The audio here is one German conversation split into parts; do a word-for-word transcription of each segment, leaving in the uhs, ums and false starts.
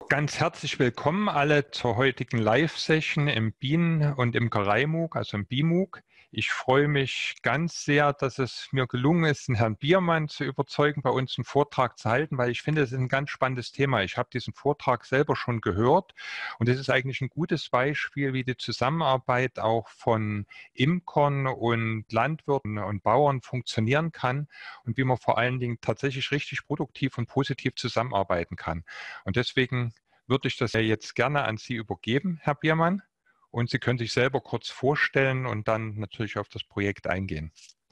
Ganz herzlich willkommen alle zur heutigen Live-Session im Bienen- und Imkereimug, also im BIMUG. Ich freue mich ganz sehr, dass es mir gelungen ist, den Herrn Biermann zu überzeugen, bei uns einen Vortrag zu halten, weil ich finde, es ist ein ganz spannendes Thema. Ich habe diesen Vortrag selber schon gehört und es ist eigentlich ein gutes Beispiel, wie die Zusammenarbeit auch von Imkern und Landwirten und Bauern funktionieren kann und wie man vor allen Dingen tatsächlich richtig produktiv und positiv zusammenarbeiten kann. Und deswegen würde ich das ja jetzt gerne an Sie übergeben, Herr Biermann. Und Sie können sich selber kurz vorstellen und dann natürlich auf das Projekt eingehen.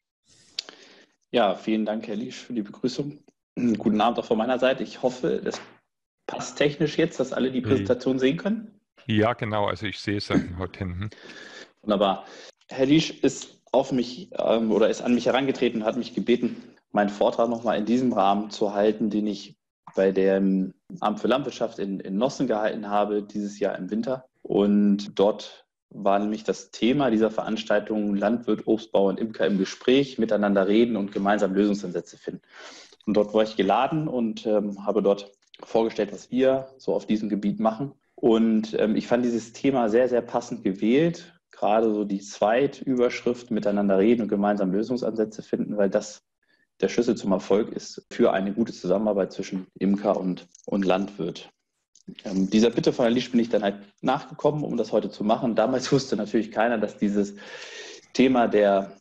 Ja, vielen Dank, Herr Liesch, für die Begrüßung. Guten Abend auch von meiner Seite. Ich hoffe, das passt technisch jetzt, dass alle die Präsentation sehen können. Ja, genau. Also ich sehe es dort hinten. Wunderbar. Herr Liesch ist auf mich ähm, oder ist an mich herangetreten und hat mich gebeten, meinen Vortrag nochmal in diesem Rahmen zu halten, den ich bei dem Amt für Landwirtschaft in, in Nossen gehalten habe, dieses Jahr im Winter. Und dort war nämlich das Thema dieser Veranstaltung Landwirt, Obstbauer und Imker im Gespräch, miteinander reden und gemeinsam Lösungsansätze finden. Und dort war ich geladen und ähm, habe dort vorgestellt, was wir so auf diesem Gebiet machen. Und ähm, ich fand dieses Thema sehr, sehr passend gewählt. Gerade so die Zweitüberschrift, miteinander reden und gemeinsam Lösungsansätze finden, weil das der Schlüssel zum Erfolg ist für eine gute Zusammenarbeit zwischen Imker und, und Landwirt. Ähm, dieser Bitte von Herrn Liesch bin ich dann halt nachgekommen, um das heute zu machen. Damals wusste natürlich keiner, dass dieses Thema der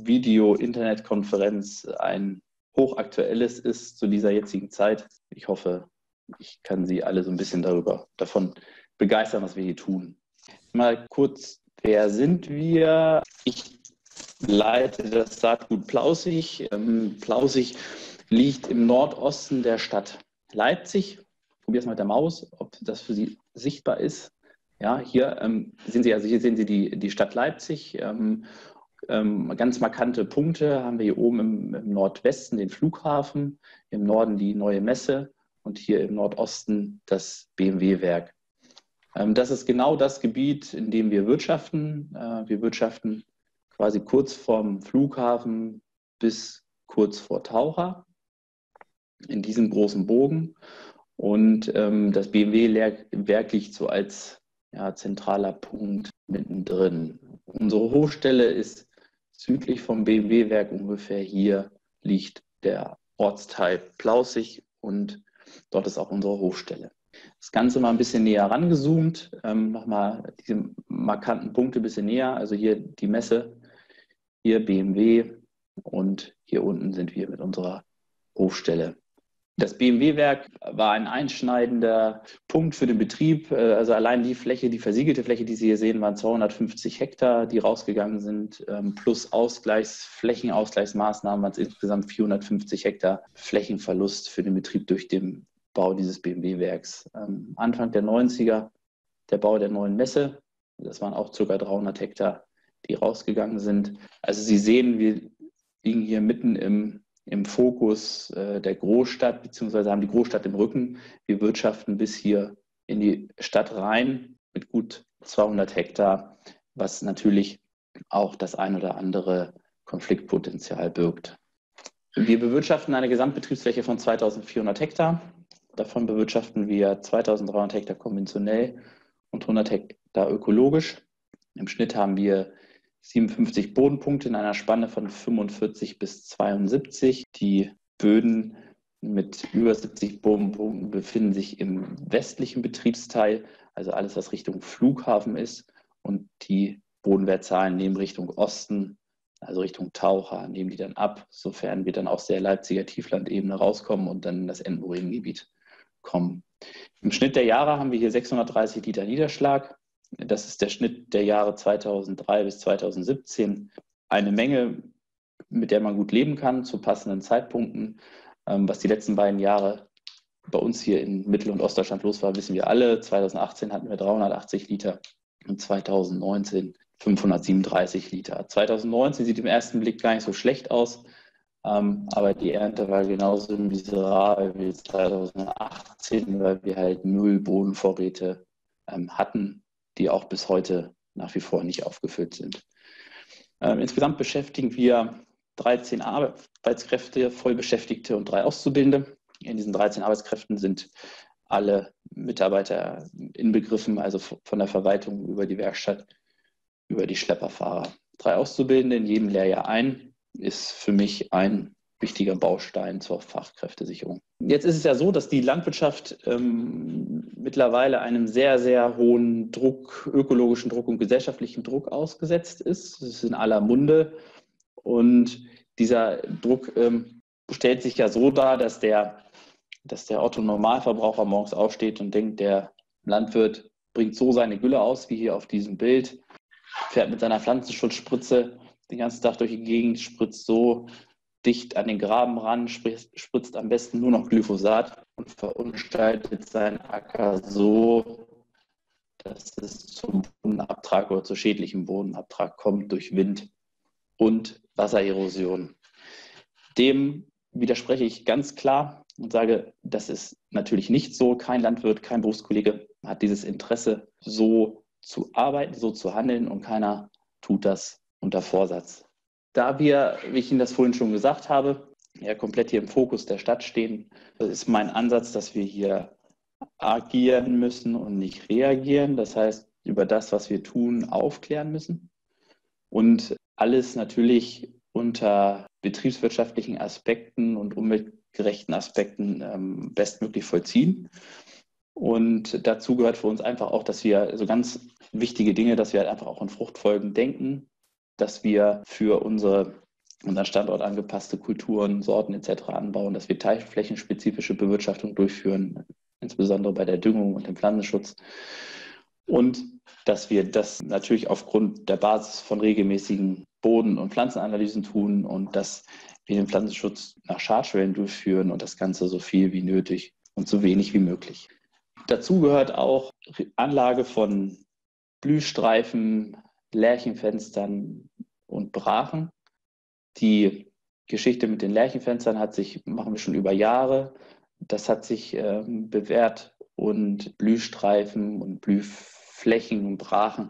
Video-Internet-Konferenz ein hochaktuelles ist zu dieser jetzigen Zeit. Ich hoffe, ich kann Sie alle so ein bisschen darüber, davon begeistern, was wir hier tun. Mal kurz, wer sind wir? Ich leite das Saatgut Plausig. Ähm, Plausig liegt im Nordosten der Stadt Leipzig. Ich probiere es mal mit der Maus, ob das für Sie sichtbar ist. Ja, hier ähm, sehen Sie, also hier sehen Sie die, die Stadt Leipzig. Ähm, ähm, ganz markante Punkte haben wir hier oben im, im Nordwesten den Flughafen, im Norden die Neue Messe und hier im Nordosten das B M W-Werk. Ähm, das ist genau das Gebiet, in dem wir wirtschaften. Äh, wir wirtschaften quasi kurz vorm Flughafen bis kurz vor Taucha in diesem großen Bogen. Und ähm, das B M W-Werk liegt so als ja, zentraler Punkt mittendrin. Unsere Hochstelle ist südlich vom B M W-Werk ungefähr. Hier liegt der Ortsteil Plausig und dort ist auch unsere Hochstelle. Das Ganze mal ein bisschen näher rangezoomt, ähm, nochmal diese markanten Punkte ein bisschen näher. Also hier die Messe, hier B M W und hier unten sind wir mit unserer Hofstelle. Das B M W-Werk war ein einschneidender Punkt für den Betrieb. Also allein die Fläche, die versiegelte Fläche, die Sie hier sehen, waren zweihundertfünfzig Hektar, die rausgegangen sind. Plus Ausgleichs, Flächenausgleichsmaßnahmen waren es insgesamt vierhundertfünfzig Hektar Flächenverlust für den Betrieb durch den Bau dieses B M W-Werks. Anfang der neunziger der Bau der neuen Messe. Das waren auch ca. dreihundert Hektar, die rausgegangen sind. Also Sie sehen, wir liegen hier mitten im, im Fokus äh, der Großstadt, beziehungsweise haben die Großstadt im Rücken. Wir wirtschaften bis hier in die Stadt rein mit gut zweihundert Hektar, was natürlich auch das ein oder andere Konfliktpotenzial birgt. Wir bewirtschaften eine Gesamtbetriebsfläche von zweitausendvierhundert Hektar. Davon bewirtschaften wir zweitausenddreihundert Hektar konventionell und hundert Hektar ökologisch. Im Schnitt haben wir siebenundfünfzig Bodenpunkte in einer Spanne von fünfundvierzig bis zweiundsiebzig. Die Böden mit über siebzig Bodenpunkten befinden sich im westlichen Betriebsteil, also alles, was Richtung Flughafen ist. Und die Bodenwertzahlen nehmen Richtung Osten, also Richtung Taucher, nehmen die dann ab, sofern wir dann aus der Leipziger Tieflandebene rauskommen und dann in das Endmoränegebiet kommen. Im Schnitt der Jahre haben wir hier sechshundertdreißig Liter Niederschlag. Das ist der Schnitt der Jahre zweitausenddrei bis zweitausendsiebzehn. Eine Menge, mit der man gut leben kann, zu passenden Zeitpunkten. Was die letzten beiden Jahre bei uns hier in Mittel- und Ostdeutschland los war, wissen wir alle. zweitausendachtzehn hatten wir dreihundertachtzig Liter und zweitausendneunzehn fünfhundertsiebenunddreißig Liter. zweitausendneunzehn sieht im ersten Blick gar nicht so schlecht aus, aber die Ernte war genauso miserabel wie zweitausendachtzehn, weil wir halt null Bodenvorräte hatten, die auch bis heute nach wie vor nicht aufgefüllt sind. Ähm, insgesamt beschäftigen wir dreizehn Arbeitskräfte, Vollbeschäftigte und drei Auszubildende. In diesen dreizehn Arbeitskräften sind alle Mitarbeiter inbegriffen, also von der Verwaltung über die Werkstatt, über die Schlepperfahrer. Drei Auszubildende in jedem Lehrjahr ein, ist für mich ein wichtiger Baustein zur Fachkräftesicherung. Jetzt ist es ja so, dass die Landwirtschaft ähm, mittlerweile einem sehr, sehr hohen Druck, ökologischen Druck und gesellschaftlichen Druck ausgesetzt ist. Das ist in aller Munde. Und dieser Druck ähm, stellt sich ja so dar, dass der, dass der Otto-Normalverbraucher morgens aufsteht und denkt, der Landwirt bringt so seine Gülle aus, wie hier auf diesem Bild, fährt mit seiner Pflanzenschutzspritze den ganzen Tag durch die Gegend, spritzt so dicht an den Graben ran, spritzt, spritzt am besten nur noch Glyphosat und verunstaltet seinen Acker so, dass es zum Bodenabtrag oder zu schädlichem Bodenabtrag kommt durch Wind und Wassererosion. Dem widerspreche ich ganz klar und sage, das ist natürlich nicht so. Kein Landwirt, kein Berufskollege hat dieses Interesse, so zu arbeiten, so zu handeln, und keiner tut das unter Vorsatz. Da wir, wie ich Ihnen das vorhin schon gesagt habe, ja komplett hier im Fokus der Stadt stehen, ist mein Ansatz, dass wir hier agieren müssen und nicht reagieren. Das heißt, über das, was wir tun, aufklären müssen. Und alles natürlich unter betriebswirtschaftlichen Aspekten und umweltgerechten Aspekten ähm, bestmöglich vollziehen. Und dazu gehört für uns einfach auch, dass wir so ganz wichtige Dinge, dass wir halt einfach auch in Fruchtfolgen denken, dass wir für unsere, unseren Standort angepasste Kulturen, Sorten et cetera anbauen, dass wir teilflächenspezifische Bewirtschaftung durchführen, insbesondere bei der Düngung und dem Pflanzenschutz. Und dass wir das natürlich aufgrund der Basis von regelmäßigen Boden- und Pflanzenanalysen tun und dass wir den Pflanzenschutz nach Schadstellen durchführen und das Ganze so viel wie nötig und so wenig wie möglich. Dazu gehört auch Anlage von Blühstreifen, Lärchenfenstern und Brachen. Die Geschichte mit den Lärchenfenstern hat sich, machen wir schon über Jahre. Das hat sich ähm, bewährt, und Blühstreifen und Blühflächen und Brachen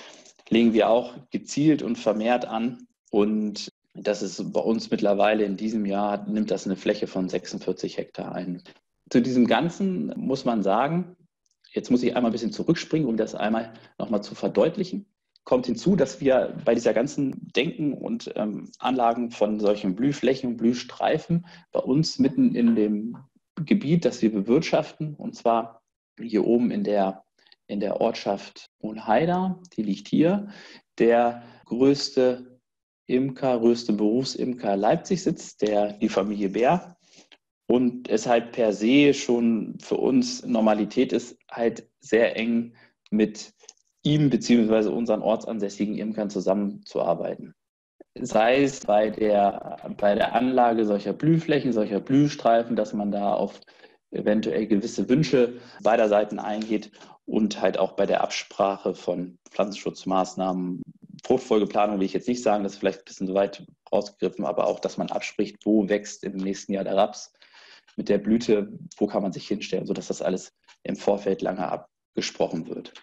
legen wir auch gezielt und vermehrt an. Und das ist bei uns mittlerweile in diesem Jahr, nimmt das eine Fläche von sechsundvierzig Hektar ein. Zu diesem Ganzen muss man sagen, jetzt muss ich einmal ein bisschen zurückspringen, um das einmal nochmal zu verdeutlichen. Kommt hinzu, dass wir bei dieser ganzen Denken und ähm, Anlagen von solchen Blühflächen und Blühstreifen bei uns mitten in dem Gebiet, das wir bewirtschaften, und zwar hier oben in der, in der Ortschaft Hohenhaida, die liegt hier, der größte Imker, größte Berufsimker Leipzig sitzt, der, die Familie Bär. Und es halt per se schon für uns Normalität ist, halt sehr eng mit ihm bzw. unseren ortsansässigen Imkern zusammenzuarbeiten. Sei es bei der, bei der Anlage solcher Blühflächen, solcher Blühstreifen, dass man da auf eventuell gewisse Wünsche beider Seiten eingeht, und halt auch bei der Absprache von Pflanzenschutzmaßnahmen. Fruchtfolgeplanung will ich jetzt nicht sagen, das ist vielleicht ein bisschen so weit rausgegriffen, aber auch, dass man abspricht, wo wächst im nächsten Jahr der Raps mit der Blüte, wo kann man sich hinstellen, sodass das alles im Vorfeld lange abgesprochen wird.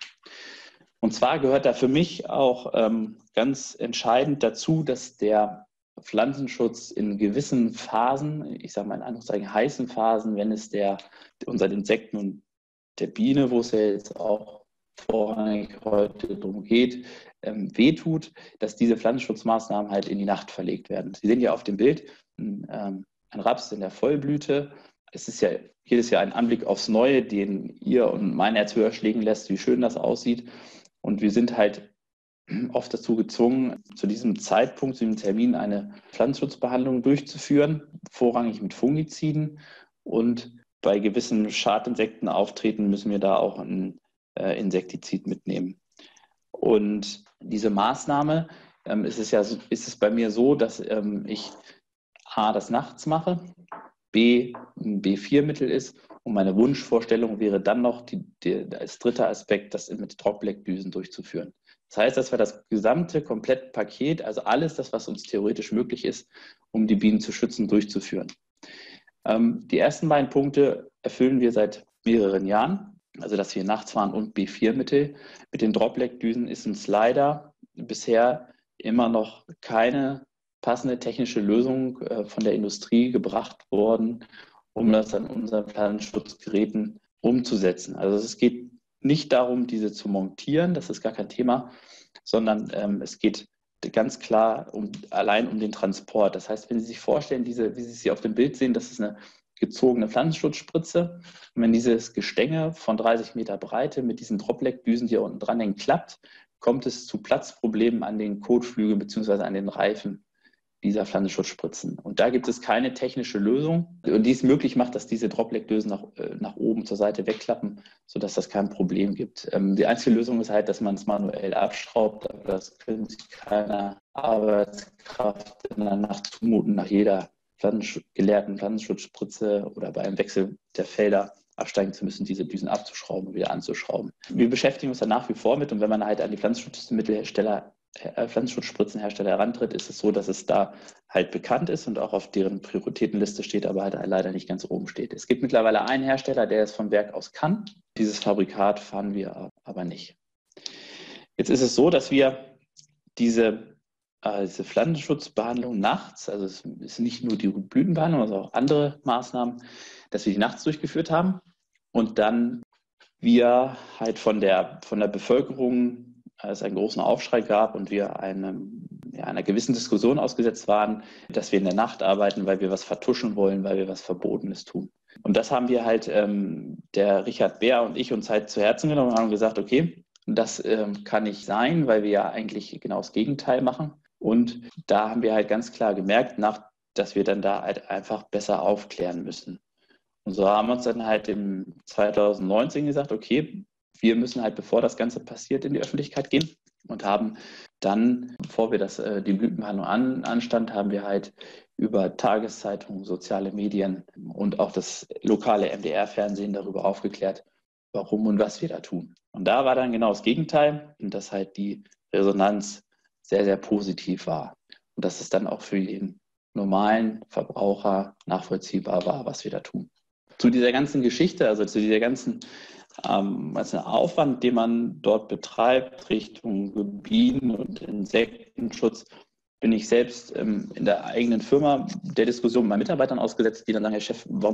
Und zwar gehört da für mich auch ähm, ganz entscheidend dazu, dass der Pflanzenschutz in gewissen Phasen, ich sage mal in Anführungszeichen heißen Phasen, wenn es der unseren Insekten und der Biene, wo es ja jetzt auch vorrangig heute darum geht, ähm, wehtut, dass diese Pflanzenschutzmaßnahmen halt in die Nacht verlegt werden. Sie sehen ja auf dem Bild ähm, ein Raps in der Vollblüte. Es ist ja jedes Jahr ein Anblick aufs Neue, den ihr und mein Herz höher schlägen lässt, wie schön das aussieht. Und wir sind halt oft dazu gezwungen, zu diesem Zeitpunkt, zu diesem Termin eine Pflanzenschutzbehandlung durchzuführen, vorrangig mit Fungiziden. Und bei gewissen Schadinsekten auftreten, müssen wir da auch ein äh, Insektizid mitnehmen. Und diese Maßnahme ähm, ist es ja ist es bei mir so, dass ähm, ich A, das nachts mache, B, ein B vier Mittel ist, und meine Wunschvorstellung wäre dann noch die, die, als dritter Aspekt, das mit Dropleckdüsen durchzuführen. Das heißt, dass wir das gesamte Komplettpaket, also alles das, was uns theoretisch möglich ist, um die Bienen zu schützen, durchzuführen. Ähm, die ersten beiden Punkte erfüllen wir seit mehreren Jahren, also dass wir nachts fahren und B vier Mittel. Mit den Dropleckdüsen ist uns leider bisher immer noch keine passende technische Lösung äh, von der Industrie gebracht worden, um das an unseren Pflanzenschutzgeräten umzusetzen. Also es geht nicht darum, diese zu montieren, das ist gar kein Thema, sondern ähm, es geht ganz klar um, allein um den Transport. Das heißt, wenn Sie sich vorstellen, diese, wie Sie sie auf dem Bild sehen, das ist eine gezogene Pflanzenschutzspritze. Und wenn dieses Gestänge von dreißig Meter Breite mit diesen Dropleck-Düsen, die hier unten dran hängen, klappt, kommt es zu Platzproblemen an den Kotflügeln bzw. an den Reifen dieser Pflanzenschutzspritzen. Und da gibt es keine technische Lösung, und die es möglich macht, dass diese Dropleck-Düsen nach, nach oben zur Seite wegklappen, sodass das kein Problem gibt. Ähm, die einzige Lösung ist halt, dass man es manuell abschraubt, aber das können sich keiner Arbeitskraft in der Nacht zumuten, nach jeder Pflanzensch- geleerten Pflanzenschutzspritze oder bei einem Wechsel der Felder absteigen zu müssen, diese Düsen abzuschrauben und wieder anzuschrauben. Wir beschäftigen uns da nach wie vor mit, und wenn man halt an die Pflanzenschutzmittelhersteller Pflanzenschutzspritzenhersteller herantritt, ist es so, dass es da halt bekannt ist und auch auf deren Prioritätenliste steht, aber halt leider nicht ganz oben steht. Es gibt mittlerweile einen Hersteller, der es vom Werk aus kann. Dieses Fabrikat fahren wir aber nicht. Jetzt ist es so, dass wir diese, äh, diese Pflanzenschutzbehandlung nachts, also es ist nicht nur die Blütenbehandlung, sondern auch andere Maßnahmen, dass wir die nachts durchgeführt haben und dann wir halt von der, von der Bevölkerung es einen großen Aufschrei gab und wir eine, ja, einer gewissen Diskussion ausgesetzt waren, dass wir in der Nacht arbeiten, weil wir was vertuschen wollen, weil wir was Verbotenes tun. Und das haben wir halt, ähm, der Richard Beer und ich uns halt zu Herzen genommen und haben gesagt, okay, das ähm, kann nicht sein, weil wir ja eigentlich genau das Gegenteil machen. Und da haben wir halt ganz klar gemerkt, nach, dass wir dann da halt einfach besser aufklären müssen. Und so haben wir uns dann halt im zwanzig neunzehn gesagt, okay, wir müssen halt, bevor das Ganze passiert, in die Öffentlichkeit gehen und haben dann, bevor wir das, die Blütenbehandlung an, anstand, haben wir halt über Tageszeitungen, soziale Medien und auch das lokale M D R-Fernsehen darüber aufgeklärt, warum und was wir da tun. Und da war dann genau das Gegenteil, und dass halt die Resonanz sehr, sehr positiv war und dass es dann auch für den normalen Verbraucher nachvollziehbar war, was wir da tun. Zu dieser ganzen Geschichte, also zu dieser ganzen ähm, also Aufwand, den man dort betreibt, Richtung Bienen- und Insektenschutz, bin ich selbst ähm, in der eigenen Firma der Diskussion mit meinen Mitarbeitern ausgesetzt, die dann sagen, Herr Chef, warum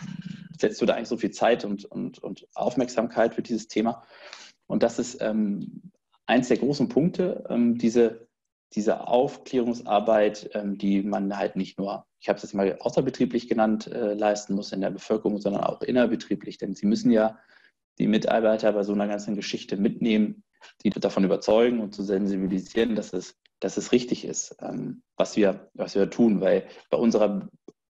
setzt du da eigentlich so viel Zeit und, und, und Aufmerksamkeit für dieses Thema? Und das ist ähm, eins der großen Punkte, ähm, diese diese Aufklärungsarbeit, ähm, die man halt nicht nur, ich habe es jetzt mal außerbetrieblich genannt, äh, leisten muss in der Bevölkerung, sondern auch innerbetrieblich. Denn sie müssen ja die Mitarbeiter bei so einer ganzen Geschichte mitnehmen, die davon überzeugen und zu sensibilisieren, dass es, dass es richtig ist, ähm, was wir, was wir tun. Weil bei unserer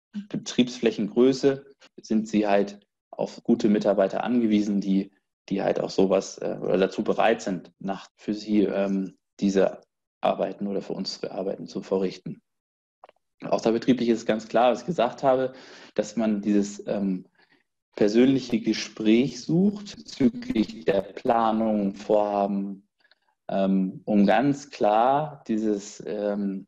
Betriebsflächengröße sind sie halt auf gute Mitarbeiter angewiesen, die, die halt auch sowas äh, oder dazu bereit sind, nach, für sie ähm, diese Arbeiten oder für uns Arbeiten zu verrichten. Außerbetrieblich ist es ganz klar, was ich gesagt habe, dass man dieses ähm, persönliche Gespräch sucht bezüglich der Planung, Vorhaben, ähm, um ganz klar dieses, ähm,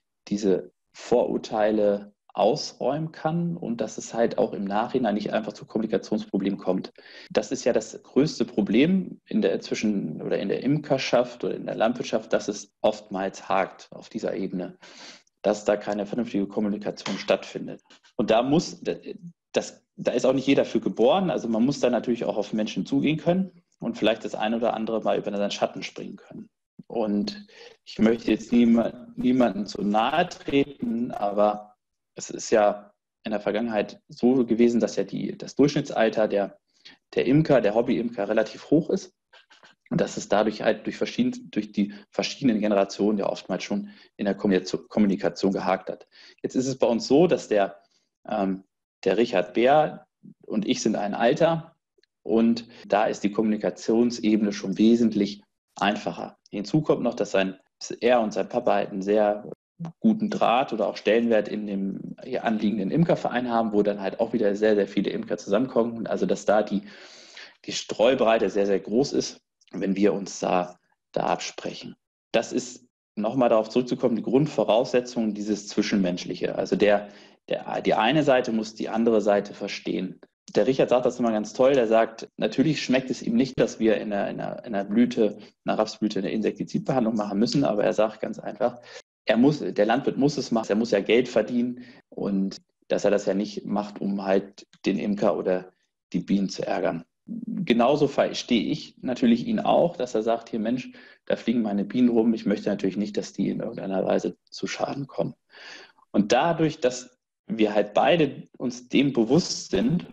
diese Vorurteile ausräumen kann und dass es halt auch im Nachhinein nicht einfach zu Kommunikationsproblemen kommt. Das ist ja das größte Problem in der zwischen oder in der Imkerschaft oder in der Landwirtschaft, dass es oftmals hakt auf dieser Ebene, dass da keine vernünftige Kommunikation stattfindet. Und da muss das, da ist auch nicht jeder für geboren. Also man muss da natürlich auch auf Menschen zugehen können und vielleicht das eine oder andere mal über seinen Schatten springen können. Und ich möchte jetzt niemand, niemandem zu nahe treten, aber es ist ja in der Vergangenheit so gewesen, dass ja die, das Durchschnittsalter der, der Imker, der Hobby-Imker relativ hoch ist und dass es dadurch halt durch, verschieden, durch die verschiedenen Generationen ja oftmals schon in der Kommunikation gehakt hat. Jetzt ist es bei uns so, dass der, ähm, der Richard Beer und ich sind ein Alter und da ist die Kommunikationsebene schon wesentlich einfacher. Hinzu kommt noch, dass sein, er und sein Papa halt einen sehr guten Draht oder auch Stellenwert in dem hier anliegenden Imkerverein haben, wo dann halt auch wieder sehr, sehr viele Imker zusammenkommen. Also dass da die, die Streubreite sehr, sehr groß ist, wenn wir uns da, da absprechen. Das ist, nochmal darauf zurückzukommen, die Grundvoraussetzung dieses Zwischenmenschliche. Also der, der, die eine Seite muss die andere Seite verstehen. Der Richard sagt das immer ganz toll, der sagt, natürlich schmeckt es ihm nicht, dass wir in einer, in einer, in einer Blüte, in einer Rapsblüte eine Insektizidbehandlung machen müssen, aber er sagt ganz einfach, er muss, der Landwirt muss es machen, er muss ja Geld verdienen und dass er das ja nicht macht, um halt den Imker oder die Bienen zu ärgern. genauso verstehe ich natürlich ihn auch, dass er sagt, hier Mensch, da fliegen meine Bienen rum. Ich möchte natürlich nicht, dass die in irgendeiner Weise zu Schaden kommen. Und dadurch, dass wir halt beide uns dem bewusst sind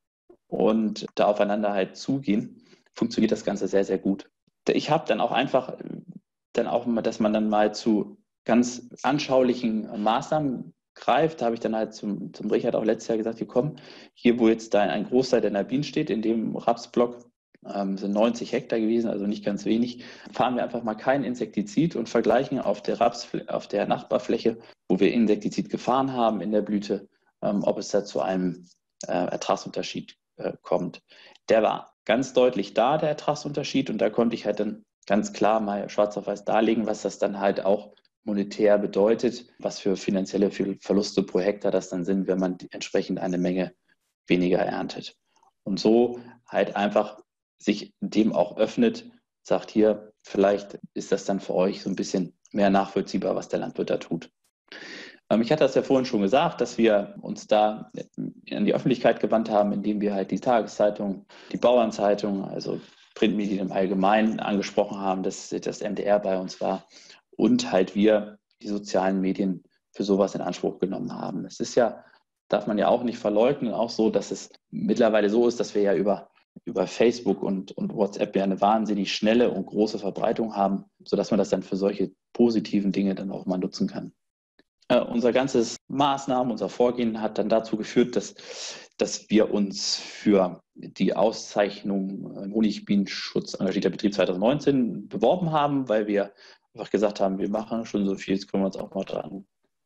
und da aufeinander halt zugehen, funktioniert das Ganze sehr, sehr gut. Ich habe dann auch einfach, dann auch, dass man dann mal zu ganz anschaulichen Maßnahmen greift. Da habe ich dann halt zum, zum Richard auch letztes Jahr gesagt, wir kommen hier, wo jetzt da ein Großteil der Bienen steht, in dem Rapsblock, ähm, sind neunzig Hektar gewesen, also nicht ganz wenig, fahren wir einfach mal kein Insektizid und vergleichen auf der Raps, auf der Nachbarfläche, wo wir Insektizid gefahren haben in der Blüte, ähm, ob es da zu einem äh, Ertragsunterschied äh, kommt. Der war ganz deutlich da, der Ertragsunterschied, und da konnte ich halt dann ganz klar mal schwarz auf weiß darlegen, was das dann halt auch monetär bedeutet, was für finanzielle Verluste pro Hektar das dann sind, wenn man entsprechend eine Menge weniger erntet. Und so halt einfach sich dem auch öffnet, sagt hier, vielleicht ist das dann für euch so ein bisschen mehr nachvollziehbar, was der Landwirt da tut. Ähm, ich hatte das ja vorhin schon gesagt, dass wir uns da an die Öffentlichkeit gewandt haben, indem wir halt die Tageszeitung, die Bauernzeitung, also Printmedien im Allgemeinen angesprochen haben, dass das M D R bei uns war und halt wir die sozialen Medien für sowas in Anspruch genommen haben. Es ist ja, darf man ja auch nicht verleugnen, auch so, dass es mittlerweile so ist, dass wir ja über, über Facebook und, und WhatsApp ja eine wahnsinnig schnelle und große Verbreitung haben, sodass man das dann für solche positiven Dinge dann auch mal nutzen kann. Uh, unser ganzes Maßnahmen, unser Vorgehen hat dann dazu geführt, dass, dass wir uns für die Auszeichnung im Honigbienenschutz engagierter Betrieb zwanzig neunzehn beworben haben, weil wir einfach gesagt haben, wir machen schon so viel, jetzt können wir uns auch mal dran,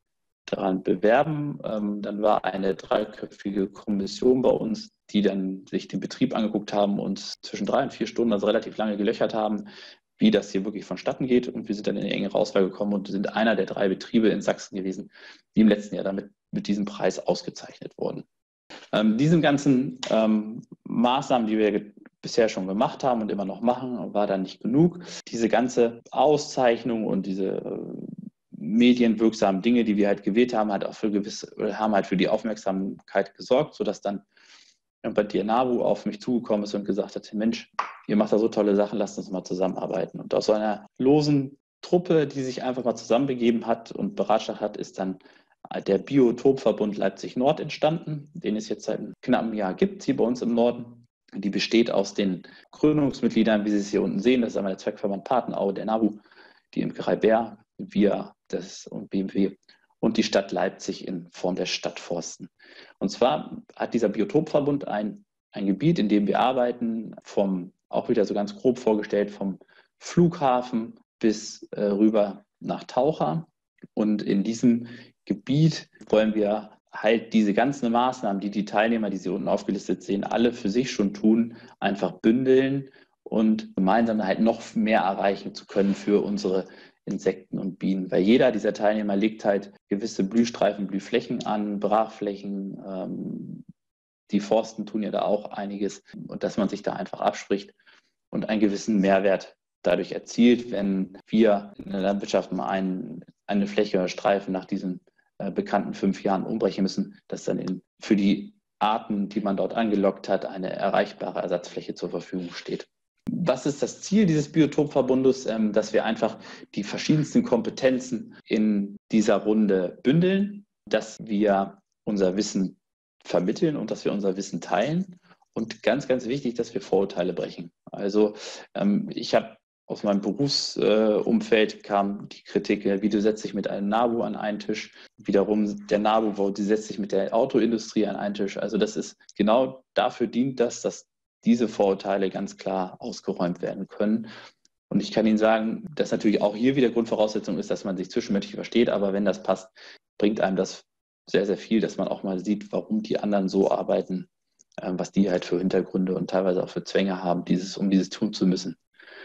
daran bewerben. Ähm, dann war eine dreiköpfige Kommission bei uns, die dann sich den Betrieb angeguckt haben und zwischen drei und vier Stunden, also relativ lange gelöchert haben, wie das hier wirklich vonstatten geht. Und wir sind dann in eine enge Auswahl gekommen und sind einer der drei Betriebe in Sachsen gewesen, die im letzten Jahr damit mit diesem Preis ausgezeichnet wurden. Ähm, diesen ganzen ähm, Maßnahmen, die wir bisher schon gemacht haben und immer noch machen, war dann nicht genug. Diese ganze Auszeichnung und diese äh, medienwirksamen Dinge, die wir halt gewählt haben, hat auch für gewisse, haben halt für die Aufmerksamkeit gesorgt, sodass dann bei dir NABU auf mich zugekommen ist und gesagt hat, Mensch, ihr macht da so tolle Sachen, lasst uns mal zusammenarbeiten. Und aus so einer losen Truppe, die sich einfach mal zusammenbegeben hat und beratschlagt hat, ist dann der Biotopverbund Leipzig-Nord entstanden, den es jetzt seit einem knappen Jahr gibt, hier bei uns im Norden. Die besteht aus den Gründungsmitgliedern, wie Sie es hier unten sehen, das ist einmal der Zweckverband Patenau, der NABU, die Imkerei Bär, wir das und B M W und die Stadt Leipzig in Form der Stadtforsten. Und zwar hat dieser Biotopverbund ein, ein Gebiet, in dem wir arbeiten, vom, auch wieder so ganz grob vorgestellt, vom Flughafen bis äh, rüber nach Taucha. Und in diesem Gebiet wollen wir halt diese ganzen Maßnahmen, die die Teilnehmer, die Sie unten aufgelistet sehen, alle für sich schon tun, einfach bündeln und gemeinsam halt noch mehr erreichen zu können für unsere Insekten und Bienen. Weil jeder dieser Teilnehmer legt halt gewisse Blühstreifen, Blühflächen an, Brachflächen. Ähm, die Forsten tun ja da auch einiges. Und dass man sich da einfach abspricht und einen gewissen Mehrwert dadurch erzielt, wenn wir in der Landwirtschaft mal einen, eine Fläche oder Streifen nach diesen äh, bekannten fünf Jahren umbrechen müssen, dass dann in, für die Arten, die man dort angelockt hat, eine erreichbare Ersatzfläche zur Verfügung steht. Was ist das Ziel dieses Biotopverbundes? Ähm, dass wir einfach die verschiedensten Kompetenzen in dieser Runde bündeln, dass wir unser Wissen vermitteln und dass wir unser Wissen teilen. Und ganz, ganz wichtig, dass wir Vorurteile brechen. Also ähm, ich habe aus meinem Berufsumfeld äh, kam die Kritik, wie du setzt dich mit einem NABU an einen Tisch. Wiederum der NABU, wo du setzt dich mit der Autoindustrie an einen Tisch. Also das ist genau dafür dient das, dass diese Vorurteile ganz klar ausgeräumt werden können. Und ich kann Ihnen sagen, dass natürlich auch hier wieder Grundvoraussetzung ist, dass man sich zwischenmenschlich versteht. Aber wenn das passt, bringt einem das sehr, sehr viel, dass man auch mal sieht, warum die anderen so arbeiten, äh, was die halt für Hintergründe und teilweise auch für Zwänge haben, dieses, um dieses tun zu müssen.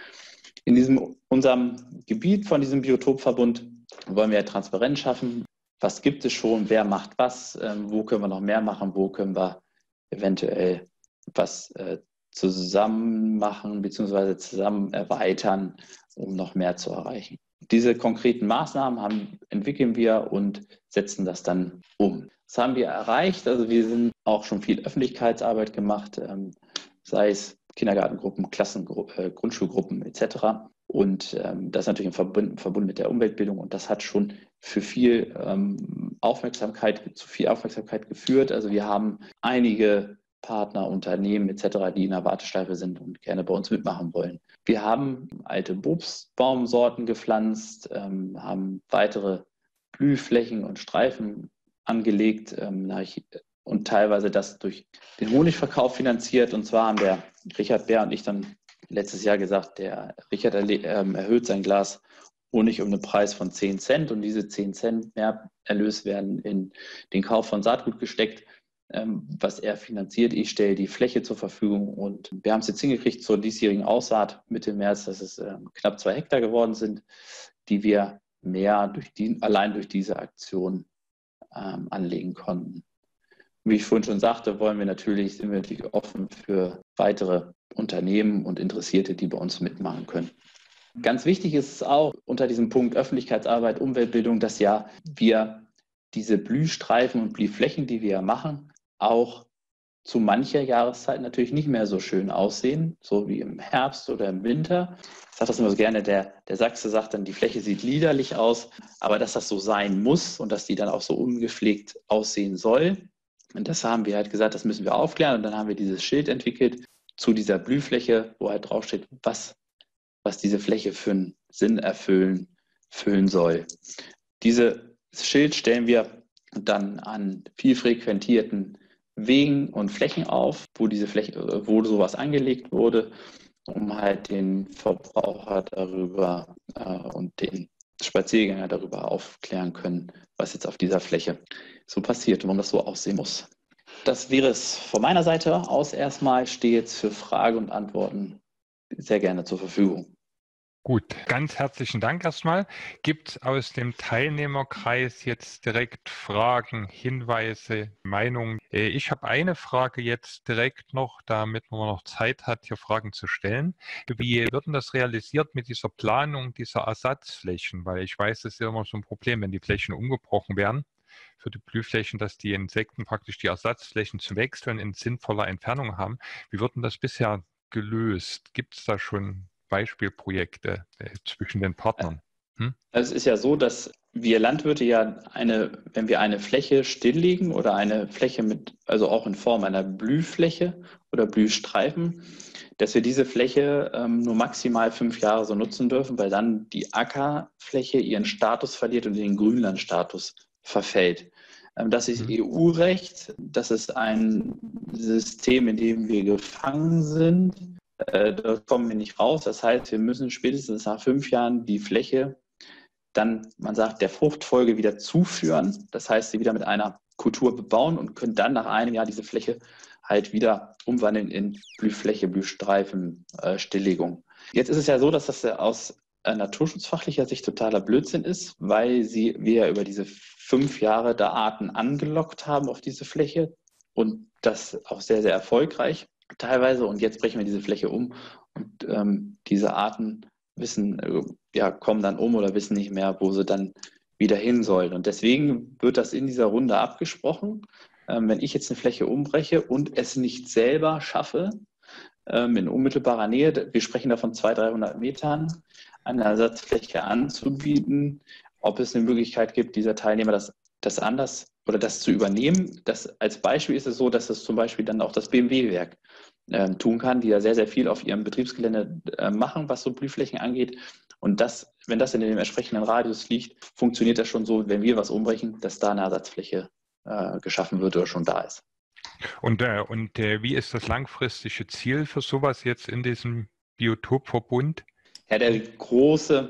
In diesem, unserem Gebiet von diesem Biotopverbund wollen wir Transparenz schaffen. Was gibt es schon? Wer macht was? Ähm, wo können wir noch mehr machen? Wo können wir eventuell was äh, zusammen machen bzw. zusammen erweitern, um noch mehr zu erreichen? Diese konkreten Maßnahmen haben, entwickeln wir und setzen das dann um. Das haben wir erreicht. Also wir sind auch schon viel Öffentlichkeitsarbeit gemacht. Ähm, sei es Kindergartengruppen, Klassengruppen, äh, Grundschulgruppen et cetera. Und ähm, das ist natürlich im Verbund, Verbund mit der Umweltbildung und das hat schon für viel ähm, Aufmerksamkeit, zu viel Aufmerksamkeit geführt. Also wir haben einige Partner, Unternehmen et cetera, die in der Warteschleife sind und gerne bei uns mitmachen wollen. Wir haben alte Obstbaumsorten gepflanzt, ähm, haben weitere Blühflächen und Streifen angelegt ähm, und teilweise das durch den Honigverkauf finanziert. Und zwar haben der Richard Bär und ich dann letztes Jahr gesagt, der Richard ähm, erhöht sein Glas Honig um einen Preis von zehn Cent und diese zehn Cent mehr Erlös werden in den Kauf von Saatgut gesteckt, ähm, was er finanziert. Ich stelle die Fläche zur Verfügung und wir haben es jetzt hingekriegt zur diesjährigen Aussaat Mitte März, dass es ähm, knapp zwei Hektar geworden sind, die wir mehr durch die, allein durch diese Aktion ähm, anlegen konnten. Wie ich vorhin schon sagte, wollen wir natürlich, sind wir natürlich offen für weitere Unternehmen und Interessierte, die bei uns mitmachen können. Ganz wichtig ist es auch unter diesem Punkt Öffentlichkeitsarbeit, Umweltbildung, dass ja wir diese Blühstreifen und Blühflächen, die wir ja machen, auch zu mancher Jahreszeit natürlich nicht mehr so schön aussehen, so wie im Herbst oder im Winter. Ich sage das immer so gerne, der, der Sachse sagt dann, die Fläche sieht liederlich aus, aber dass das so sein muss und dass die dann auch so ungepflegt aussehen soll. Und das haben wir halt gesagt, das müssen wir aufklären und dann haben wir dieses Schild entwickelt zu dieser Blühfläche, wo halt draufsteht, was, was diese Fläche für einen Sinn erfüllen füllen soll. Dieses Schild stellen wir dann an viel frequentierten Wegen und Flächen auf, wo diese Fläche, wo sowas angelegt wurde, um halt den Verbraucher darüber äh, und den Spaziergänger darüber aufklären können, was jetzt auf dieser Fläche so passiert und warum das so aussehen muss. Das wäre es von meiner Seite aus erstmal. Ich stehe jetzt für Frage und Antworten sehr gerne zur Verfügung. Gut, ganz herzlichen Dank erstmal. Gibt es aus dem Teilnehmerkreis jetzt direkt Fragen, Hinweise, Meinungen? Ich habe eine Frage jetzt direkt noch, damit man noch Zeit hat, hier Fragen zu stellen. Wie wird denn das realisiert mit dieser Planung dieser Ersatzflächen? Weil ich weiß, das ist ja immer so ein Problem, wenn die Flächen umgebrochen werden für die Blühflächen, dass die Insekten praktisch die Ersatzflächen zum Wechseln in sinnvoller Entfernung haben. Wie wird denn das bisher gelöst? Gibt es da schon Beispielprojekte äh, zwischen den Partnern? Hm? Es ist ja so, dass wir Landwirte ja eine, wenn wir eine Fläche stilllegen oder eine Fläche mit, also auch in Form einer Blühfläche oder Blühstreifen, dass wir diese Fläche ähm, nur maximal fünf Jahre so nutzen dürfen, weil dann die Ackerfläche ihren Status verliert und in den Grünlandstatus verfällt. Ähm, das ist hm. E U-Recht, das ist ein System, in dem wir gefangen sind. Da kommen wir nicht raus. Das heißt, wir müssen spätestens nach fünf Jahren die Fläche dann, man sagt, der Fruchtfolge wieder zuführen. Das heißt, sie wieder mit einer Kultur bebauen und können dann nach einem Jahr diese Fläche halt wieder umwandeln in Blühfläche, Blühstreifen, äh, Stilllegung. Jetzt ist es ja so, dass das aus naturschutzfachlicher Sicht totaler Blödsinn ist, weil sie, wir ja über diese fünf Jahre da Arten angelockt haben auf diese Fläche und das auch sehr, sehr erfolgreich. Teilweise und jetzt brechen wir diese Fläche um und ähm, diese Arten wissen, äh, ja, kommen dann um oder wissen nicht mehr, wo sie dann wieder hin sollen. Und deswegen wird das in dieser Runde abgesprochen. Ähm, wenn ich jetzt eine Fläche umbreche und es nicht selber schaffe, ähm, in unmittelbarer Nähe, wir sprechen da von zweihundert, dreihundert Metern, eine Ersatzfläche anzubieten, ob es eine Möglichkeit gibt, dieser Teilnehmer das, das anders oder das zu übernehmen. Das, als Beispiel ist es so, dass es zum Beispiel dann auch das B M W-Werk äh, tun kann, die ja sehr, sehr viel auf ihrem Betriebsgelände äh, machen, was so Blühflächen angeht. Und das, wenn das in dem entsprechenden Radius liegt, funktioniert das schon so, wenn wir was umbrechen, dass da eine Ersatzfläche äh, geschaffen wird oder schon da ist. Und, äh, und äh, wie ist das langfristige Ziel für sowas jetzt in diesem Biotopverbund? Ja, der große,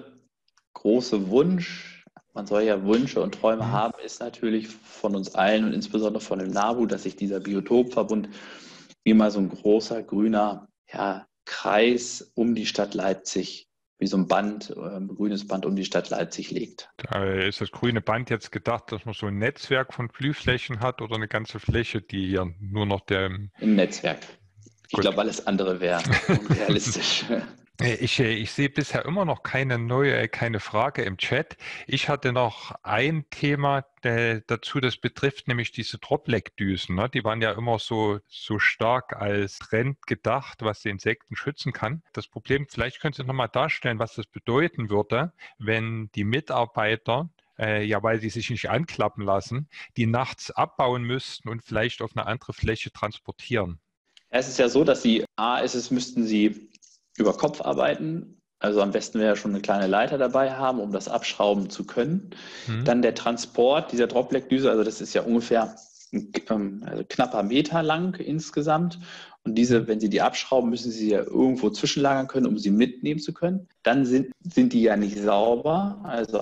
große Wunsch, man soll ja Wünsche und Träume mhm. haben, ist natürlich von uns allen und insbesondere von dem NABU, dass sich dieser Biotopverbund wie mal so ein großer grüner ja, Kreis um die Stadt Leipzig, wie so ein Band, ein grünes Band um die Stadt Leipzig legt. Da ist das grüne Band jetzt gedacht, dass man so ein Netzwerk von Blühflächen hat oder eine ganze Fläche, die ja nur noch der... Im Netzwerk. Ich glaube, alles andere wäre unrealistisch. Äh, Ich, äh, ich sehe bisher immer noch keine neue, keine Frage im Chat. Ich hatte noch ein Thema äh, dazu, das betrifft nämlich diese Dropleck-Düsen. Ne? Die waren ja immer so, so stark als Trend gedacht, was die Insekten schützen kann. Das Problem, vielleicht können Sie nochmal darstellen, was das bedeuten würde, wenn die Mitarbeiter, äh, ja, weil die sich nicht anklappen lassen, die nachts abbauen müssten und vielleicht auf eine andere Fläche transportieren. Ja, es ist ja so, dass Sie, A, ist es, müssten Sie über Kopf arbeiten. Also am besten wäre schon eine kleine Leiter dabei haben, um das abschrauben zu können. Hm? Dann der Transport dieser Dropleck-Düse, also das ist ja ungefähr ein, ähm, also knapper Meter lang insgesamt. Und diese, wenn Sie die abschrauben, müssen Sie ja irgendwo zwischenlagern können, um sie mitnehmen zu können. Dann sind, sind die ja nicht sauber, also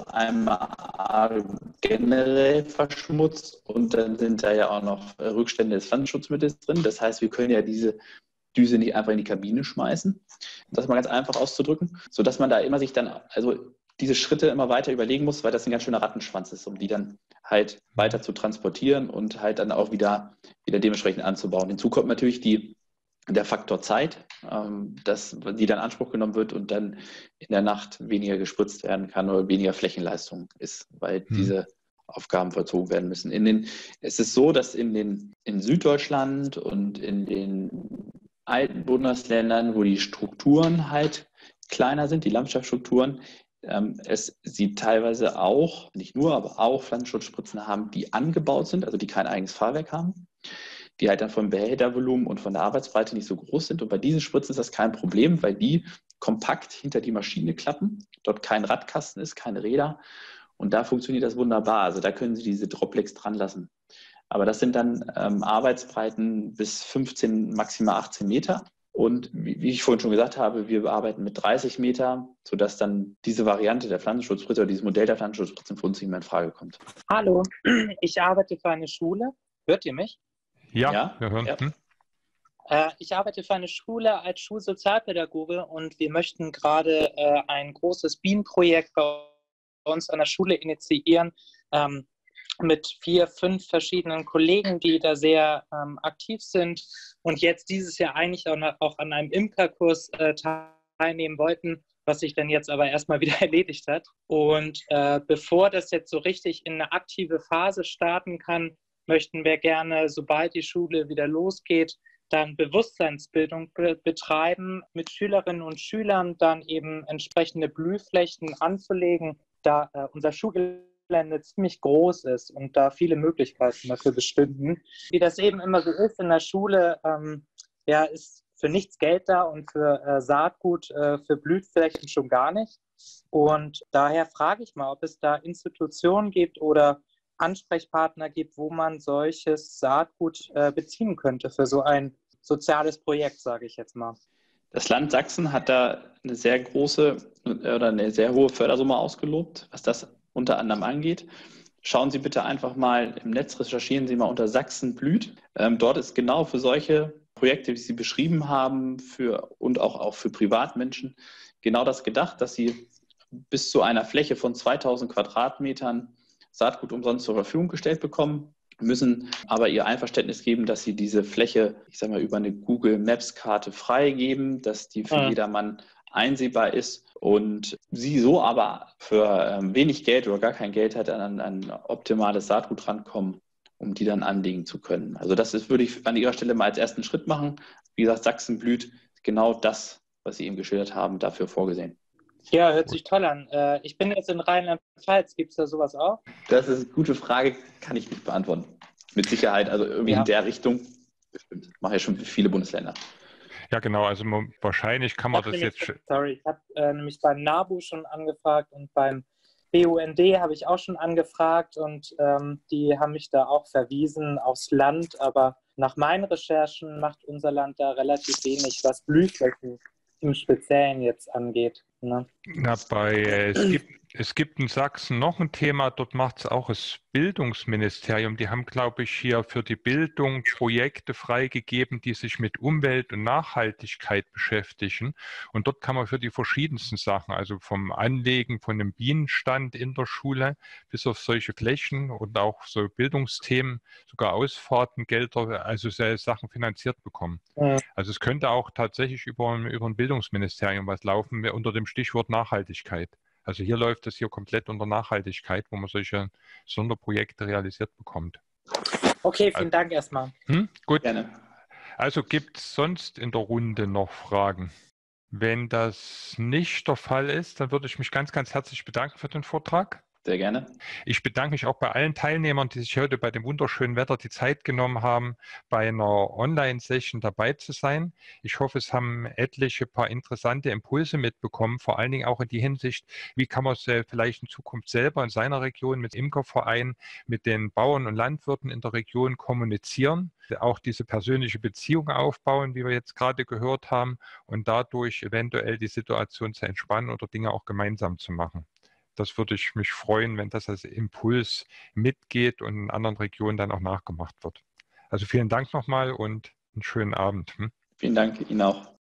einmal generell verschmutzt und dann sind da ja auch noch Rückstände des Pflanzenschutzmittels drin. Das heißt, wir können ja diese Düse nicht einfach in die Kabine schmeißen, das mal ganz einfach auszudrücken, sodass man da immer sich dann, also diese Schritte immer weiter überlegen muss, weil das ein ganz schöner Rattenschwanz ist, um die dann halt weiter zu transportieren und halt dann auch wieder, wieder dementsprechend anzubauen. Hinzu kommt natürlich die, der Faktor Zeit, ähm, dass die dann in Anspruch genommen wird und dann in der Nacht weniger gespritzt werden kann oder weniger Flächenleistung ist, weil Hm. diese Aufgaben vollzogen werden müssen. In den, es ist so, dass in, den, in Süddeutschland und in den alten Bundesländern, wo die Strukturen halt kleiner sind, die Landschaftsstrukturen, ähm, es sie teilweise auch, nicht nur, aber auch Pflanzenschutzspritzen haben, die angebaut sind, also die kein eigenes Fahrwerk haben, die halt dann vom Behältervolumen und von der Arbeitsbreite nicht so groß sind. Und bei diesen Spritzen ist das kein Problem, weil die kompakt hinter die Maschine klappen, dort kein Radkasten ist, keine Räder. Und da funktioniert das wunderbar. Also da können Sie diese Droplex dran lassen. Aber das sind dann ähm, Arbeitsbreiten bis fünfzehn, maximal achtzehn Meter. Und wie, wie ich vorhin schon gesagt habe, wir arbeiten mit dreißig Meter, sodass dann diese Variante der Pflanzenschutzspritze oder dieses Modell der Pflanzenschutzspritze für uns nicht mehr in Frage kommt. Hallo, ich arbeite für eine Schule. Hört ihr mich? Ja, Ja, wir hören. ja. Hm? Äh, ich arbeite für eine Schule als Schulsozialpädagoge und wir möchten gerade äh, ein großes Bienenprojekt bei uns an der Schule initiieren, ähm, mit vier, fünf verschiedenen Kollegen, die da sehr ähm, aktiv sind und jetzt dieses Jahr eigentlich auch, noch, auch an einem Imkerkurs äh, teilnehmen wollten, was sich dann jetzt aber erstmal wieder erledigt hat. Und äh, bevor das jetzt so richtig in eine aktive Phase starten kann, möchten wir gerne, sobald die Schule wieder losgeht, dann Bewusstseinsbildung be- betreiben, mit Schülerinnen und Schülern dann eben entsprechende Blühflächen anzulegen, da äh, unser Schulgelände ziemlich groß ist und da viele Möglichkeiten dafür bestünden. Wie das eben immer so ist in der Schule, ähm, ja, ist für nichts Geld da und für äh, Saatgut, äh, für Blühflächen schon gar nicht. Und daher frage ich mal, ob es da Institutionen gibt oder Ansprechpartner gibt, wo man solches Saatgut äh, beziehen könnte für so ein soziales Projekt, sage ich jetzt mal. Das Land Sachsen hat da eine sehr große oder eine sehr hohe Fördersumme ausgelobt, was das unter anderem angeht. Schauen Sie bitte einfach mal im Netz, recherchieren Sie mal unter Sachsen blüht. Ähm, dort ist genau für solche Projekte, wie Sie beschrieben haben, für, und auch, auch für Privatmenschen, genau das gedacht, dass Sie bis zu einer Fläche von zweitausend Quadratmetern Saatgut umsonst zur Verfügung gestellt bekommen, müssen aber ihr Einverständnis geben, dass sie diese Fläche, ich sage mal, über eine Google Maps Karte freigeben, dass die für Mhm. jedermann einsehbar ist und sie so aber für ähm, wenig Geld oder gar kein Geld hat, an ein optimales Saatgut rankommen, um die dann anlegen zu können. Also das ist, würde ich an Ihrer Stelle mal als ersten Schritt machen. Wie gesagt, Sachsen blüht, genau das, was Sie eben geschildert haben, dafür vorgesehen. Ja, hört sich toll an. Äh, ich bin jetzt in Rheinland-Pfalz. Gibt es da sowas auch? Das ist eine gute Frage, kann ich nicht beantworten. Mit Sicherheit, also irgendwie Ja. in der Richtung, bestimmt. Machen ja schon viele Bundesländer. Ja, genau. Also mo- wahrscheinlich kann man Ich hab das nämlich, jetzt. sch- sorry, ich habe äh, nämlich beim NABU schon angefragt und beim B U N D habe ich auch schon angefragt und ähm, die haben mich da auch verwiesen aufs Land, aber nach meinen Recherchen macht unser Land da relativ wenig, was Blühflächen im Speziellen jetzt angeht. Ne? Na, bei, äh, es gibt, es gibt in Sachsen noch ein Thema, dort macht es auch das Bildungsministerium. Die haben, glaube ich, hier für die Bildung Projekte freigegeben, die sich mit Umwelt und Nachhaltigkeit beschäftigen. Und dort kann man für die verschiedensten Sachen, also vom Anlegen von einem Bienenstand in der Schule bis auf solche Flächen und auch so Bildungsthemen, sogar Ausfahrtengelder, also solche Sachen finanziert bekommen. Ja. Also es könnte auch tatsächlich über, über ein Bildungsministerium was laufen unter dem Stichwort Nachhaltigkeit. Also hier läuft es hier komplett unter Nachhaltigkeit, wo man solche Sonderprojekte realisiert bekommt. Okay, vielen Dank erstmal. Hm, gut. Gerne. Also gibt es sonst in der Runde noch Fragen? Wenn das nicht der Fall ist, dann würde ich mich ganz, ganz herzlich bedanken für den Vortrag. Sehr gerne. Ich bedanke mich auch bei allen Teilnehmern, die sich heute bei dem wunderschönen Wetter die Zeit genommen haben, bei einer Online-Session dabei zu sein. Ich hoffe, es haben etliche paar interessante Impulse mitbekommen, vor allen Dingen auch in die Hinsicht, wie kann man es vielleicht in Zukunft selber in seiner Region mit Imkervereinen, mit den Bauern und Landwirten in der Region kommunizieren, auch diese persönliche Beziehung aufbauen, wie wir jetzt gerade gehört haben, und dadurch eventuell die Situation zu entspannen oder Dinge auch gemeinsam zu machen. Das würde ich mich freuen, wenn das als Impuls mitgeht und in anderen Regionen dann auch nachgemacht wird. Also vielen Dank nochmal und einen schönen Abend. Vielen Dank Ihnen auch.